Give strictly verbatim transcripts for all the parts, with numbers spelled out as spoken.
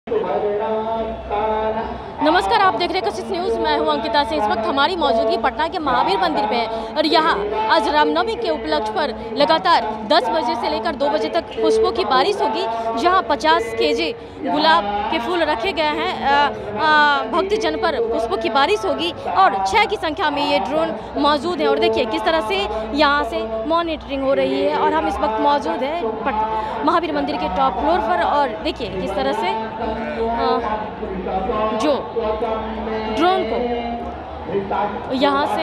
नमस्कार, आप देख रहे हैं कशिश न्यूज़। मैं हूं अंकिता से। इस वक्त हमारी मौजूदगी पटना के महावीर मंदिर पे है और यहाँ आज रामनवमी के उपलक्ष्य पर लगातार दस बजे से लेकर दो बजे तक पुष्पों की बारिश होगी। जहाँ पचास केजी गुलाब के फूल रखे गए हैं। भक्तजन पर पुष्पों की बारिश होगी और छः की संख्या में ये ड्रोन मौजूद है। और देखिए किस तरह से यहाँ से मॉनिटरिंग हो रही है और हम इस वक्त मौजूद है महावीर मंदिर के टॉप फ्लोर पर। और देखिए किस तरह से जो ड्रोन को यहाँ से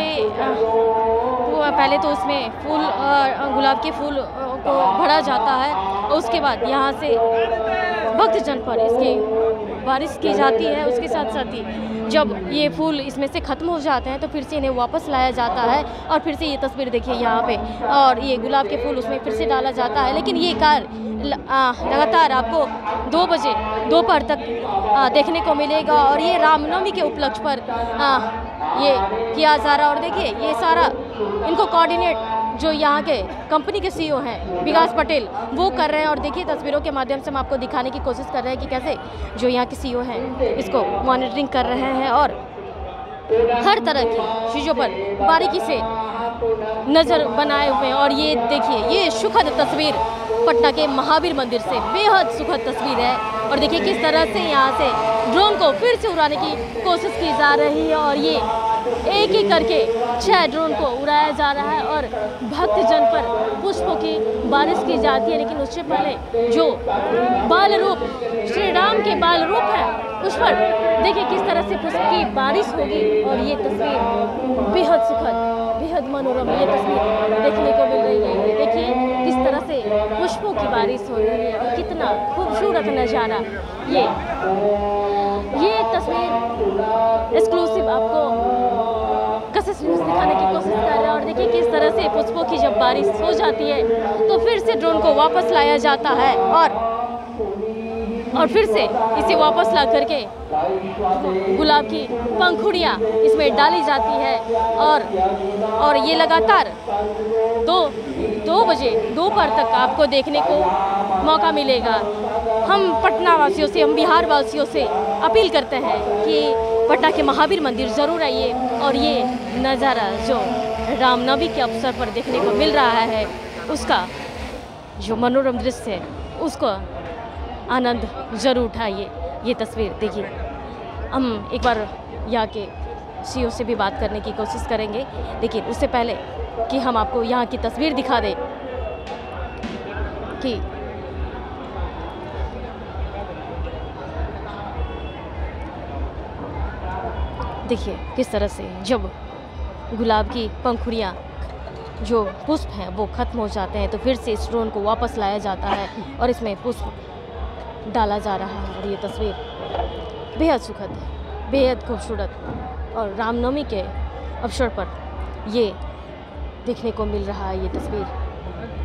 पहले तो उसमें फूल गुलाब के फूल को भरा जाता है और उसके बाद यहाँ से भक्तजन पर इसकी बारिश की जाती है। उसके साथ साथ ही जब ये फूल इसमें से ख़त्म हो जाते हैं तो फिर से इन्हें वापस लाया जाता है और फिर से ये तस्वीर देखिए यहाँ पे, और ये गुलाब के फूल उसमें फिर से डाला जाता है। लेकिन ये कार्य लगातार आपको दो बजे दोपहर तक आ, देखने को मिलेगा और ये रामनवमी के उपलक्ष्य पर आ, ये किया जा रहा है। और देखिए ये सारा इनको कोऑर्डिनेट जो यहाँ के कंपनी के सीईओ हैं विकास पटेल वो कर रहे हैं। और देखिए तस्वीरों के माध्यम से हम आपको दिखाने की कोशिश कर रहे हैं कि कैसे जो यहाँ के सीईओ हैं इसको मॉनिटरिंग कर रहे हैं और हर तरह की चीज़ों पर बारीकी से नज़र बनाए हुए हैं। और ये देखिए ये सुखद तस्वीर पटना के महावीर मंदिर से बेहद सुखद तस्वीर है। और देखिए किस तरह से यहाँ से ड्रोन को फिर से उड़ाने की कोशिश की जा रही है और ये एक एक करके छह ड्रोन को उड़ाया जा रहा है और भक्तजन पर पुष्पों की बारिश की जाती है। लेकिन उससे पहले जो बाल रूप श्री राम के बाल रूप है उस पर देखिए किस तरह से पुष्प की बारिश होगी। और ये तस्वीर बेहद सुखद बेहद मनोरम ये तस्वीर देखने को मिल रही है। देखिए किस तरह से पुष्पों की बारिश हो रही है और कितना खूबसूरत नज़ारा। ये ये तस्वीर एक्सक्लूसिव आपको कशिश न्यूज़ दिखाने की कोशिश कर रहे हैं। और देखिए किस तरह से पुष्पों की जब बारिश हो जाती है तो फिर से ड्रोन को वापस लाया जाता है और और फिर से इसे वापस ला करके गुलाब की पंखुड़ियाँ इसमें डाली जाती है और और ये लगातार दो दो बजे दोपहर तक आपको देखने को मौका मिलेगा। हम पटना वासियों से, हम बिहार वासियों से अपील करते हैं कि पटना के महावीर मंदिर ज़रूर आइए और ये नज़ारा जो रामनवमी के अवसर पर देखने को मिल रहा है उसका जो मनोरम दृश्य है उसको आनंद ज़रूर उठाइए। ये तस्वीर देखिए। हम एक बार यहाँ के सीईओ से भी बात करने की कोशिश करेंगे, लेकिन उससे पहले कि हम आपको यहाँ की तस्वीर दिखा दें कि देखिए किस तरह से जब गुलाब की पंखुड़ियाँ जो पुष्प हैं वो ख़त्म हो जाते हैं तो फिर से इस ड्रोन को वापस लाया जाता है और इसमें पुष्प डाला जा रहा है। और ये तस्वीर बेहद सुखद बेहद खूबसूरत और रामनवमी के अवसर पर ये देखने को मिल रहा है ये तस्वीर।